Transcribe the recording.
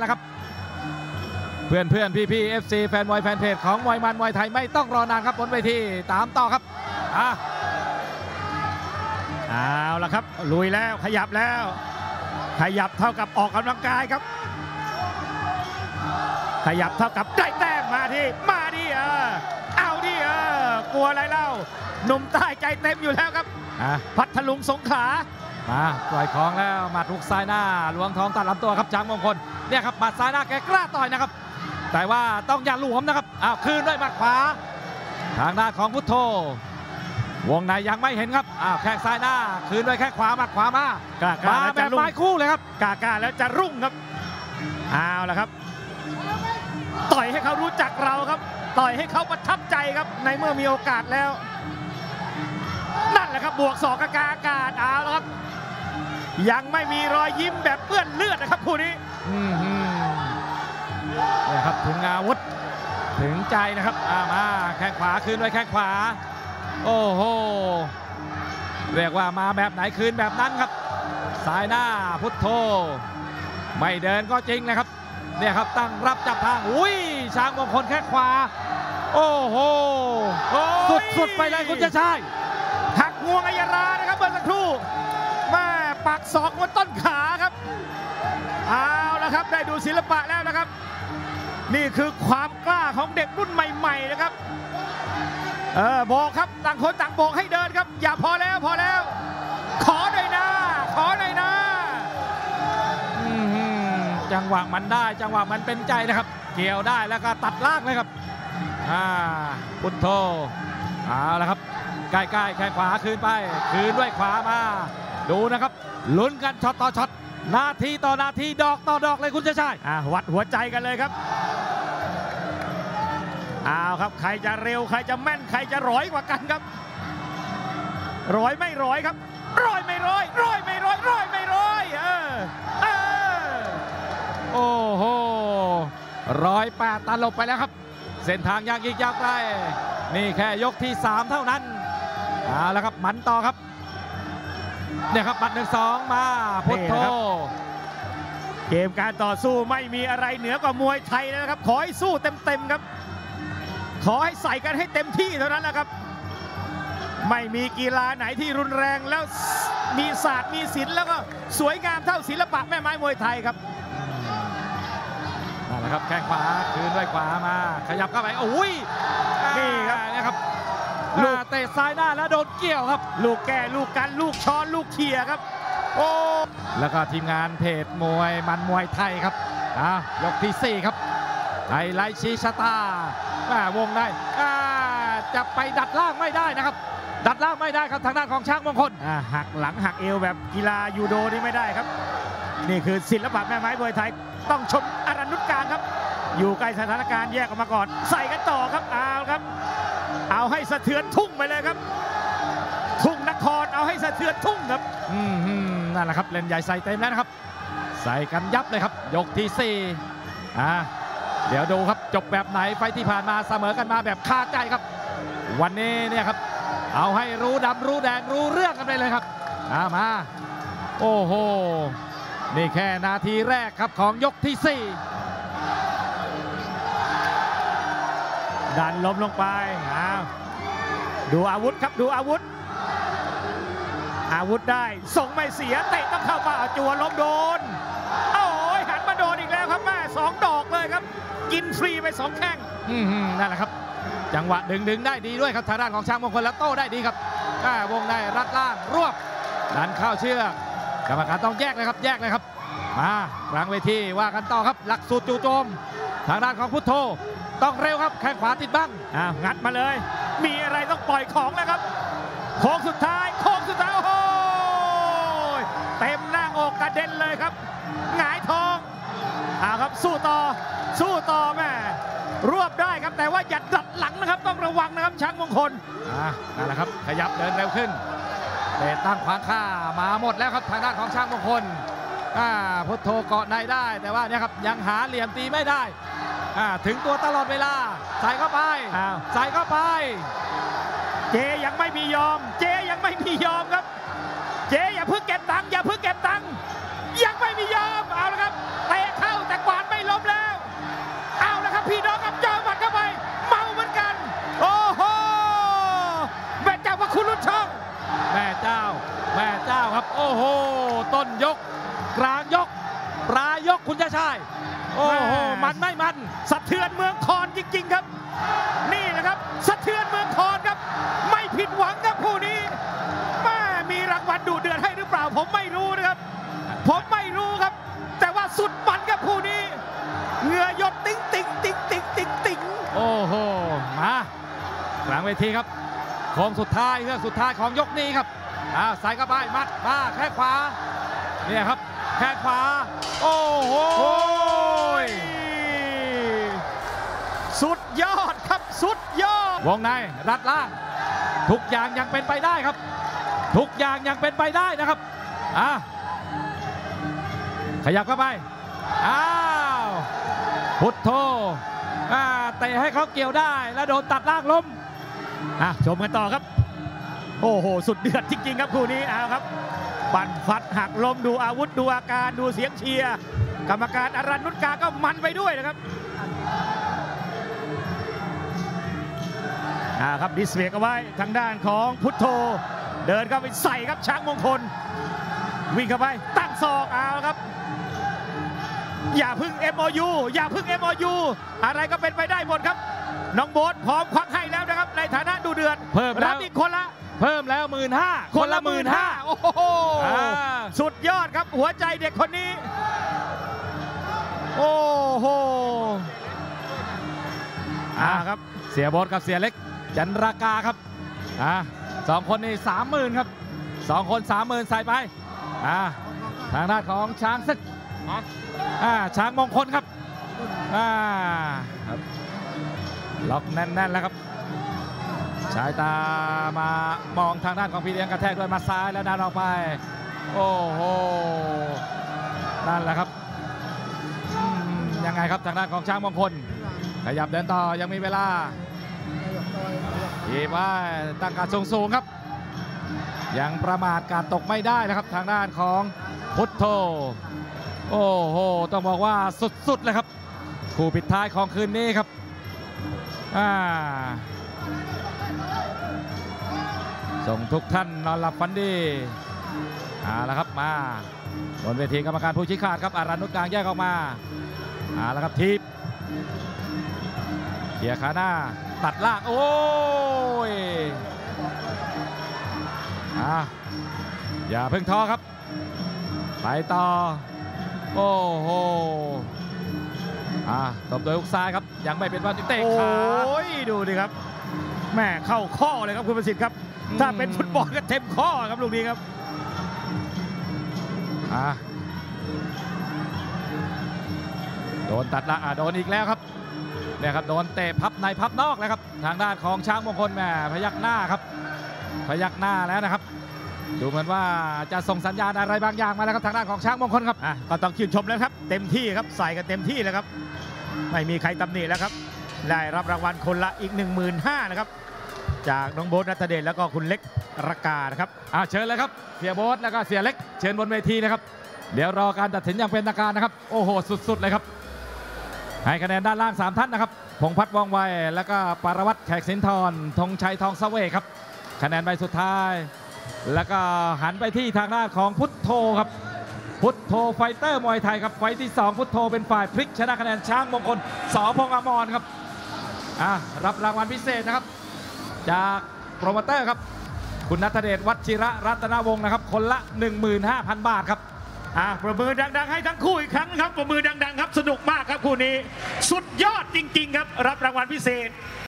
แล้วครับเพื่อนพี่ๆ FC แฟนมวยแฟนเพจของมวยมันมวยไทยไม่ต้องรอนานครับบนเวทีตามต่อครับเอาละครับลุยแล้วขยับแล้วขยับเท่ากับออกกำลังกายครับขยับเท่ากับได้แต้มมาดิเอาดิกลัวอะไรเล่าหนุ่มใต้ใจเต็มอยู่แล้วครับพัทลุงสงขลามาปล่อยของแล้วหมัดฮุกซ้ายหน้าหลวงทองตัดลำตัวครับช้างมงคลเนี่ยครับหมัดซ้ายหน้าแกกล้าต่อยนะครับแต่ว่าต้องอย่าหลวมนะครับคืนด้วยหมัดขวาทางด้านของพุทโธวงในยังไม่เห็นครับแข้งซ้ายหน้าคืนด้วยแข้งขวาหมัดขวามากล้าแบบไม้คู่เลยครับกล้าแล้วจะรุ่งครับเอาละครับต่อยให้เขารู้จักเราครับต่อยให้เขาประทับใจครับในเมื่อมีโอกาสแล้วนั่นแหละครับบวกศอกกลางอากาศเอาละครับยังไม่มีรอยยิ้มแบบเปื้อนเลือดนะครับคู่นี้เนี่ยครับถึงอาวุธถึงใจนะครับมาแข้งขวาคืนด้วยแข้งขวาโอ้โหเรียกว่ามาแบบไหนคืนแบบนั้นครับซ้ายหน้าพุทโธไม่เดินก็จริงนะครับเนี่ยครับตั้งรับจับทางช้างมงคลแข้งขวาโอ้โหสุดไปเลยคุณชายหักงวงอัยรานะครับเมื่อสักครู่แม่ปักศอกบนต้นขาครับเอาละครับได้ดูศิลปะแล้วนะครับนี่คือความกล้าของเด็กรุ่นใหม่ๆนะครับบอกครับต่างคนต่างบอกให้เดินครับอย่าพอแล้วขอหน่อยนะจังหวะมันได้จังหวะมันเป็นใจนะครับเกี่ยวได้แล้วก็ตัดล่างเลยครับพุทโธเอาละครับใกล้ๆแข้งขวาคืนไปคืนด้วยขวามาดูนะครับลุ้นกันช็อตต่อช็อตนาทีต่อนาทีดอกต่อดอกเลยคุณชายวัดหัวใจกันเลยครับเอาครับใครจะเร็วใครจะแม่นใครจะร้อยกว่ากันครับร้อยไม่ร้อยครับร้อยไม่ร้อยโอ้โห108ตลบไปแล้วครับเส้นทางยังอีกยาวไกลนี่แค่ยกที่3เท่านั้นเอาละครับมันต่อครับเนี่ยครับบัตร1-2มาพุทโธเกมการต่อสู้ไม่มีอะไรเหนือกว่ามวยไทยแล้วนะครับขอให้สู้เต็มครับขอให้ใส่กันให้เต็มที่เท่านั้นแหละครับไม่มีกีฬาไหนที่รุนแรงแล้วมีศาสตร์มีศิลป์แล้วก็สวยงามเท่าศิลปะแม่ไม้มวยไทยครับนั่นแหละครับแข้งขวาคืนด้วยขวามาขยับเข้าไปนี่ครับนะครับลูกเตะซ้ายหน้าแล้วโดนเกี่ยวครับลูกแก่ลูกกันลูกช้อนลูกเขี่ยครับแล้วก็ทีมงานเพจมวยมันมวยไทยครับยกที่4ครับไฮไลท์ชี้ชะตาวงได้จะไปดัดล่างไม่ได้นะครับดัดล่างไม่ได้ครับทางด้านของช้างมงคลหักหลังหักเอวแบบกีฬายูโดนี่ไม่ได้ครับนี่คือศิลปะแม่ไม้มวยไทยต้องชมอรัญนุชการครับอยู่ใกล้สถานการณ์แยกออกมาก่อนใส่กันต่อครับเอาให้สะเทือนทุ่งไปเลยครับทุ่งนครเอาให้สะเทือนทุ่งครับนั่นแหละครับเล่นใหญ่ใส่เต็มแล้วนะครับใส่กันยับเลยครับยกที่4เดี๋ยวดูครับจบแบบไหนไฟที่ผ่านมาเสมอกันมาแบบคาใจครับวันนี้เนี่ยครับเอาให้รู้ดำรู้แดงรู้เรื่องกันไปเลยครับมาโอ้โหนี่แค่นาทีแรกครับของยกที่ 4ดันล้มลงไปดูอาวุธครับดูอาวุธได้ส่งไม่เสียเตะต้องเข้าป่าจัวล้มโดนหันมาโดนอีกแล้วครับแม่2 ดอกเลยครับกินฟรีไป2 แข้งนั่นแหละครับจังหวะดึงได้ดีด้วยครับทางด้านของช้างมงคลและโต้ได้ดีครับวงในรัดล่างรวบดันเข้าเชือกกรรมการต้องแยกเลยครับมากลางเวทีว่ากันต่อครับหลักสูตรจู่โจมทางด้านของพุทโธต้องเร็วครับแข้งขวาติดบังงัดมาเลยมีอะไรต้องปล่อยของแล้วครับโค้งสุดท้ายโอ้โหเต็มหน้าอกกระเด็นเลยครับหงายท้องครับสู้ต่อแม่รวบได้ครับแต่ว่าอย่าดัดหลังนะครับต้องระวังนะครับช้างมงคลนั่นแหละครับขยับเดินเร็วขึ้นเตะตั้งขวางข้ามาหมดแล้วครับทางด้านของช้างมงคลพุทโธเกาะในได้แต่ว่าเนี่ยครับยังหาเหลี่ยมตีไม่ได้ถึงตัวตลอดเวลาใส่เข้าไปเจยังไม่มียอมครับเจอย่าเพิ่งเก็บตังค์ยังไม่มียอมเอาละครับเตะเข้าแต่กวาดไม่จ้าครับโอ้โหต้นยกกลางยกปลายยกคุณชาติชายโอ้โหมันไม่มันสะเทือนเมืองคอนจริงๆครับนี่แหละครับสะเทือนเมืองคอนครับไม่ผิดหวังครับคู่นี้แม่มีรางวัลดุเดือดให้หรือเปล่าผมไม่รู้นะครับผมไม่รู้ครับ แต่ว่าสุดมันครับคู่นี้เหงื่อหยดติ๊งติ๊งติ๊งติ๊งติ๊งติ๊งโอ้โหมากลางเวทีครับโค้งสุดท้ายเรื่องสุดท้ายของยกนี้ครับใส่กระบายมัดมาแข้งขวาเนี่ยครับแข้งขวาโอ้โหสุดยอดครับสุดยอดวงในรัดล่างทุกอย่างยังเป็นไปได้ครับทุกอย่างยังเป็นไปได้นะครับขยับเข้าไปอ้าวพุทโธเตะให้เขาเกี่ยวได้แล้วโดนตัดล่างล้มชมกันต่อครับโอ้โหสุดเดือดจริงๆครับคู่นี้เอาครับปั่นฟัดหักล้มดูอาวุธดูอาการดูเสียงเชียร์กรรมการอรัญนุชกาก็มันไปด้วยนะครับครับดิสเวกเอาไว้ทางด้านของพุทโธเดินเข้าไปใส่ครับช้างมงคลวิ่งเข้าไปตั้งศอกเอาครับอย่าพึ่ง MOU อย่าพึ่ง MOU อะไรก็เป็นไปได้หมดครับน้องโบ๊ทพร้อมควักให้แล้วนะครับในฐานะดูเดือดเพิ่มแล้วอีกคนละเพิ่มแล้ว15,000คนละ15,000 โอ้โหสุดยอดครับหัวใจเด็กคนนี้โอ้โหครับเสียโบ๊ทกับเสียเล็กจันรากาครับ2 คนนี่30,000ครับ2 คน 30,000ใส่ไปทางด้านของช้างศึกช้างมงคลครับล็อกแน่นๆแล้วครับสายตามามองทางด้านของพี่เลี้ยงกระแทกด้วยมาซ้ายแล้วดันออกไปโอ้โหนั่นแหละครับยังไงครับทางด้านของช้างมงคลขยับเดินต่อยังมีเวลาทีว่าตั้งการสูงๆครับยังประมาทการตกไม่ได้นะครับทางด้านของพุทโธโอ้โหต้องบอกว่าสุดๆเลยครับคู่ปิดท้ายของคืนนี้ครับส่งทุกท่านนอนหลับฝันดีแล้วครับมาบนเวทีกรรมการผู้ชี้ขาดครับอารัญนุชกลางแยกออกมาแล้วครับทีบเขี่ยขาหน้าตัดล่างโอ้ยอย่าเพิ่งท้อครับไปต่อโอ้โหตบโดยฮุกซ้ายครับยังไม่เป็นวันเตะขาโอ้ยดูดิครับแม่เข้าข้อเลยครับคุณประสิทธิ์ครับถ้าเป็นฟุตบอลก็เต็มข้อครับลูกนี้ครับโดนตัดละโดนอีกแล้วครับเนี่ยครับโดนเตะพับในพับนอกแล้วครับทางด้านของช้างมงคลแม่พยักหน้าครับพยักหน้าแล้วนะครับดูเหมือนว่าจะส่งสัญญาณอะไรบางอย่างมาแล้วครับทางด้านของช้างมงคลครับก็ต้องชื่นชมแล้วครับเต็มที่ครับใส่กันเต็มที่แล้วครับไม่มีใครตำหนิแล้วครับได้รับรางวัลคนละอีก 15,000นะครับจากน้องโบ๊ทณัฐเดชแล้วก็คุณเล็กรากานะครับเชิญเลยครับเสียโบ๊ทแล้วก็เสียเล็กเชิญบนเวทีนะครับเดี๋ยวรอการตัดสินอย่างเป็นทางการนะครับโอ้โหสุดๆเลยครับให้คะแนนด้านล่าง3ท่านนะครับพงษ์พัฒน์ว่องไวแล้วก็ปารวัตรแขกสินทรธงชัยทองเสวยครับคะแนนใบสุดท้ายแล้วก็หันไปที่ทางด้านของพุทโธครับพุทโธไฟเตอร์มวยไทยครับไฟที่2พุทโธเป็นฝ่ายพลิกชนะคะแนนช้างมงคลส.พงษ์อมรครับรับรางวัลพิเศษนะครับจากโปรโมเตอร์ครับคุณณัฐเดชวัชิระรัตนวงศ์นะครับคนละ 15,000 บาทครับประมือดังๆให้ทั้งคู่อีกครั้งครับประมือดังๆครับสนุกมากครับคู่นี้สุดยอดจริงๆครับรับรางวัลพิเศษ